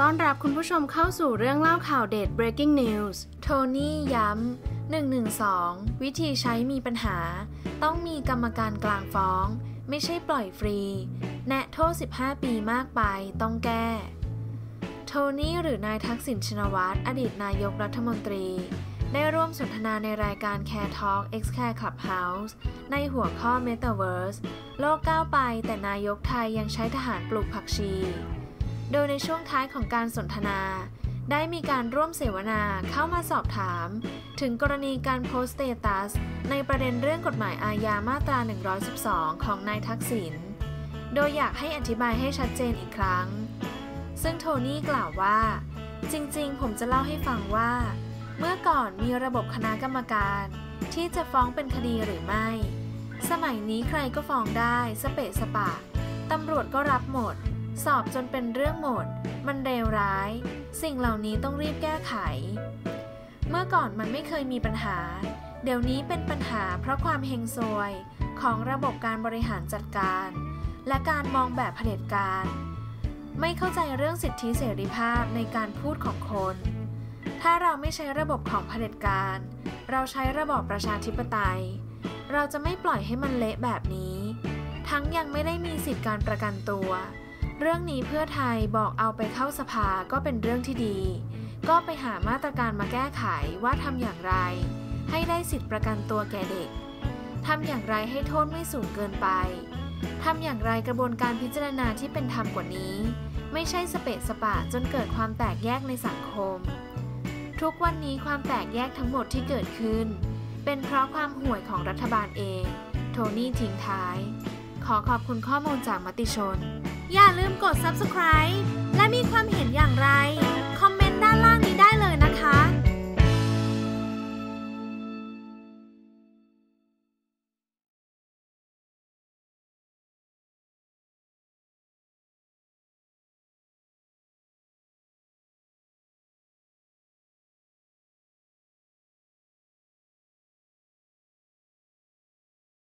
ต้อนรับคุณผู้ชมเข้าสู่เรื่องเล่าข่าวเด็ด Breaking News โทนี่ย้ำ 112 วิธีใช้มีปัญหาต้องมีกรรมการกลางฟ้องไม่ใช่ปล่อยฟรีแนะโทษ 15 ปีมากไปต้องแก้โทนี่หรือนายทักษิณชินวัตรอดีตนายกรัฐมนตรีได้ร่วมสนทนาในรายการ Care Talk X Care Clubhouse ในหัวข้อ Metaverse โลกก้าวไปแต่นายกไทยยังใช้ทหารปลูกผักชีโดยในช่วงท้ายของการสนทนาได้มีการร่วมเสวนาเข้ามาสอบถามถึงกรณีการโพสต์สเตตัสในประเด็นเรื่องกฎหมายอาญามาตรา 112 ของนายทักษิณโดยอยากให้อธิบายให้ชัดเจนอีกครั้งซึ่งโทนี่กล่าวว่าจริงๆผมจะเล่าให้ฟังว่าเมื่อก่อนมีระบบคณะกรรมการที่จะฟ้องเป็นคดีหรือไม่สมัยนี้ใครก็ฟ้องได้สเปะสปะตำรวจก็รับหมดสอบจนเป็นเรื่องหมดมันเลวร้ายสิ่งเหล่านี้ต้องรีบแก้ไขเมื่อก่อนมันไม่เคยมีปัญหาเดี๋ยวนี้เป็นปัญหาเพราะความเฮงซวยของระบบการบริหารจัดการและการมองแบบเผด็จการไม่เข้าใจเรื่องสิทธิเสรีภาพในการพูดของคนถ้าเราไม่ใช้ระบบของเผด็จการเราใช้ระบอบประชาธิปไตยเราจะไม่ปล่อยให้มันเละแบบนี้ทั้งยังไม่ได้มีสิทธิการประกันตัวเรื่องนี้เพื่อไทยบอกเอาไปเข้าสภาก็เป็นเรื่องที่ดีก็ไปหามาตรการมาแก้ไขว่าทำอย่างไรให้ได้สิทธิประกันตัวแก่เด็กทำอย่างไรให้โทษไม่สูงเกินไปทำอย่างไรกระบวนการพิจารณาที่เป็นธรรมกว่านี้ไม่ใช่สเปะสปะจนเกิดความแตกแยกในสังคมทุกวันนี้ความแตกแยกทั้งหมดที่เกิดขึ้นเป็นเพราะความห่วยของรัฐบาลเองโทนี่ทิ้งท้ายขอบคุณข้อมูลจากมติชนอย่าลืมกด Subscribe และมีความเห็นอย่างไร